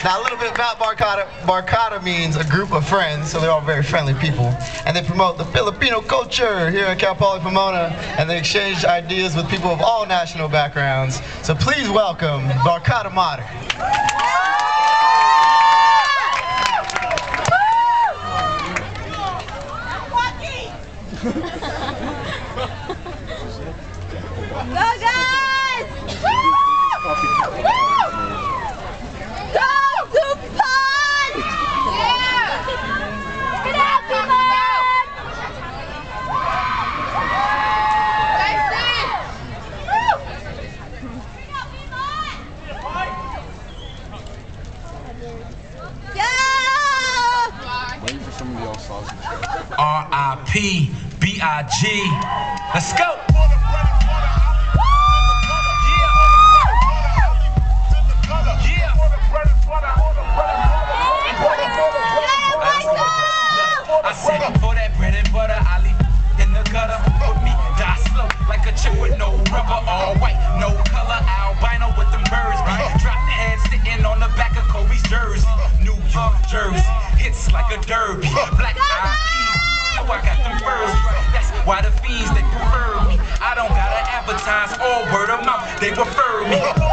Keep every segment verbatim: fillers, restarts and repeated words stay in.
Now, a little bit about Barkada. Barkada means a group of friends, so they're all very friendly people. And they promote the Filipino culture here at Cal Poly Pomona, and they exchange ideas with people of all national backgrounds. So please welcome Barkada Modern. Go guys! Woo! Woo! Go to fun! Yeah! Get out, people! R I P B I G. Let's go! I said for that bread and butter, I leave in the gutter. Put me die slow like a chick with no rubber, all white, no color, albino with them birds. Drop the head sitting on the back of Kobe's jersey. New York Jersey, hits like a derby. Black eyed peas, oh I got them furs. That's why the fiends they prefer me. I don't gotta advertise, all word of mouth they prefer me.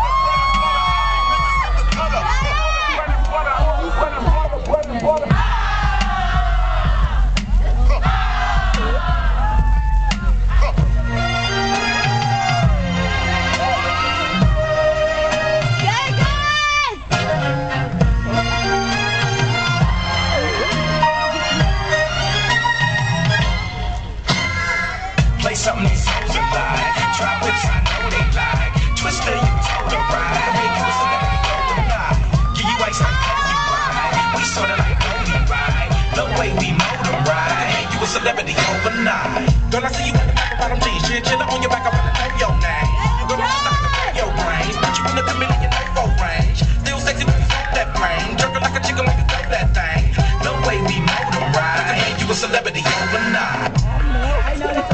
Something these hoes are like. Drop it, I know they like. Twister, you told her right. Make you a celebrity overnight. Give you ice like Kobe ride. We sorta like Kobe ride. The way we motor ride. Make you a celebrity overnight. Girl, I see you at the back of bottom jeans. Chinchilla on your back, I wanna know your name. You gonna just stop to your brains. Put you in the chameleon, no full range. Still sexy when you soak that brain. Jerking like a chicken when you throw that thing. The way we motor ride. Make you a celebrity overnight. I know that's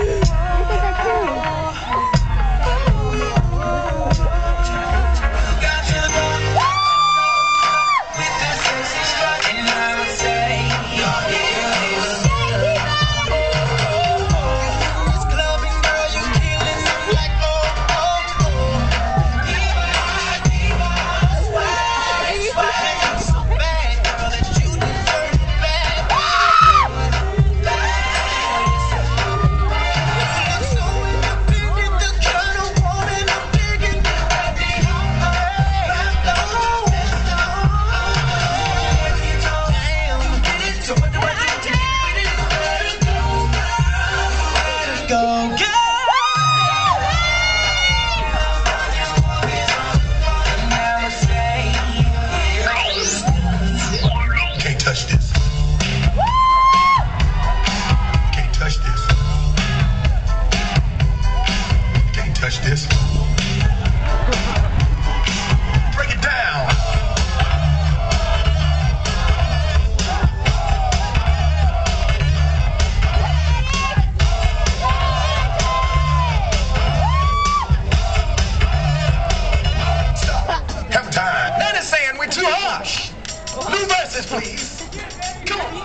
please. Come on.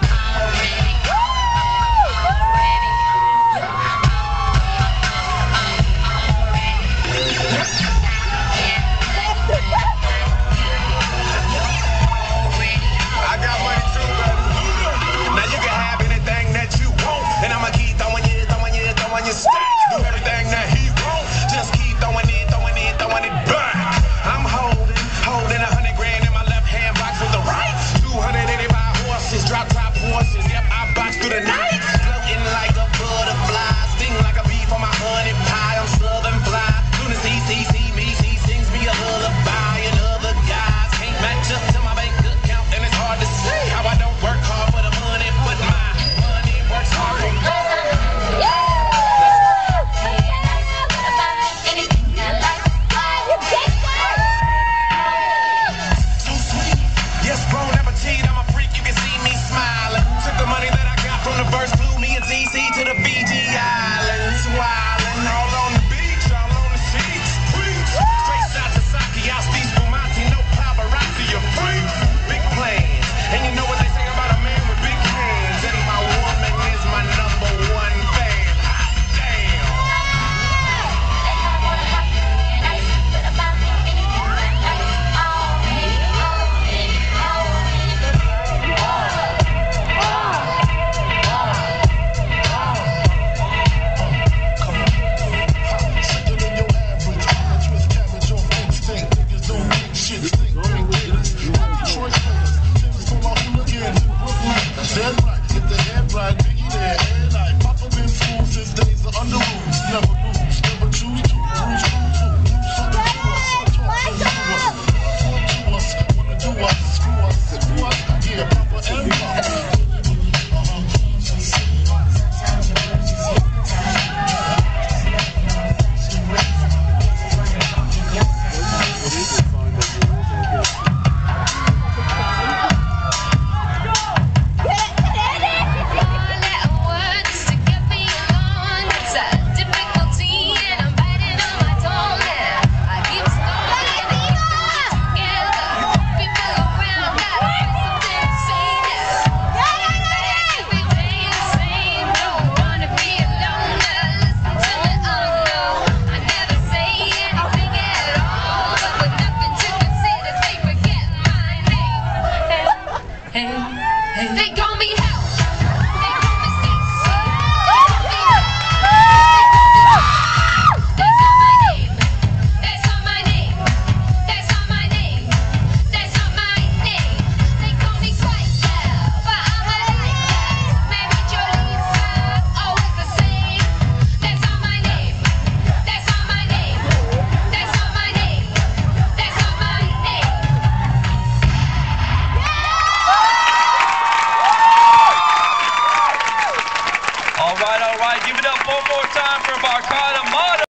All right, all right. Give it up one more time for Barcada Mata.